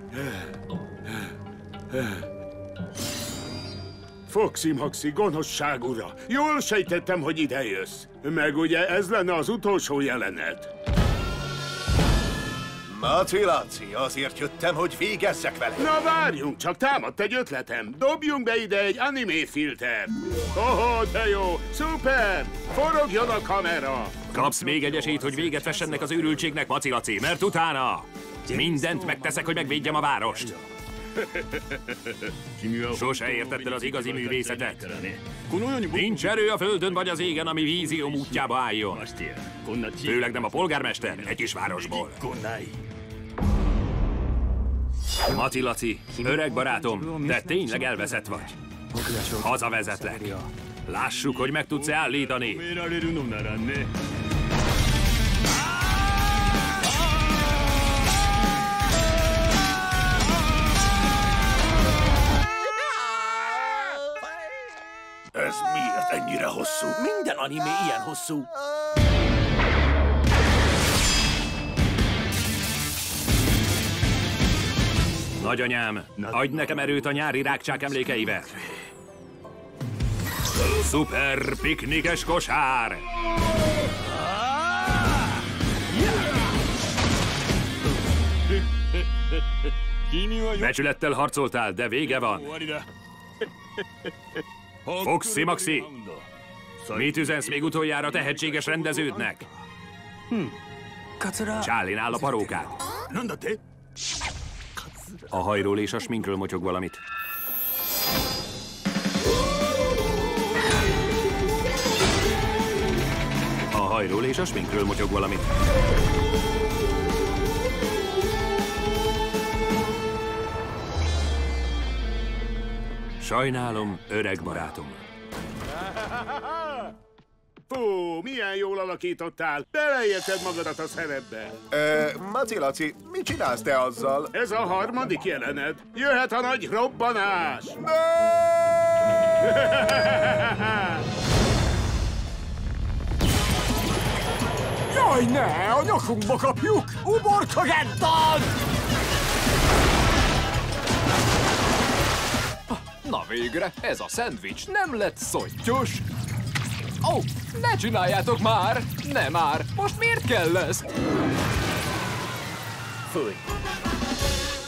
Foxy Maxi, gonoszság ura! Jól sejtettem, hogy ide jössz. Meg ugye ez lenne az utolsó jelenet. Maci Laci, azért jöttem, hogy végezzek vele. Na várjunk, csak támadt egy ötletem. Dobjunk be ide egy anime filtert. De jó, szuper! Forogjon a kamera! Kapsz még egy esélyt, hogy véget vess ennek az őrültségnek, Maci Laci, mert utána mindent megteszek, hogy megvédjem a várost. Sose értetted az igazi művészetet. Nincs erő a földön vagy az égen, ami vízióm útjába álljon. Főleg nem a polgármester egy kis városból. Maci Laci, öreg barátom, de tényleg elveszett vagy. Hazavezetlek. Lássuk, hogy meg tudsz-e állítani. Ez miért ennyire hosszú? Minden anime ilyen hosszú. Nagyanyám, adj nekem erőt a nyári rákcsák emlékeivel. Szuper piknikes kosár! Becsülettel harcoltál, de vége van. Foxy Maxi! Mit üzensz még utoljára tehetséges rendeződnek? Charlie áll a parókát. A hajról és a sminkről motyog valamit. A hajról és a sminkről motyog valamit. Sajnálom, öreg barátom. Fú, milyen jól alakítottál. Beleérted magadat a szerepbe. Maci Laci, mit csinálsz te azzal? Ez a harmadik jelenet. Jöhet a nagy robbanás. Jaj, ne! A nyakunkba kapjuk! Uborka Gentan! Na végre, ez a szendvics nem lett szottyos. Ó, ne csináljátok már! Ne már! Most miért kell ez? Fúj!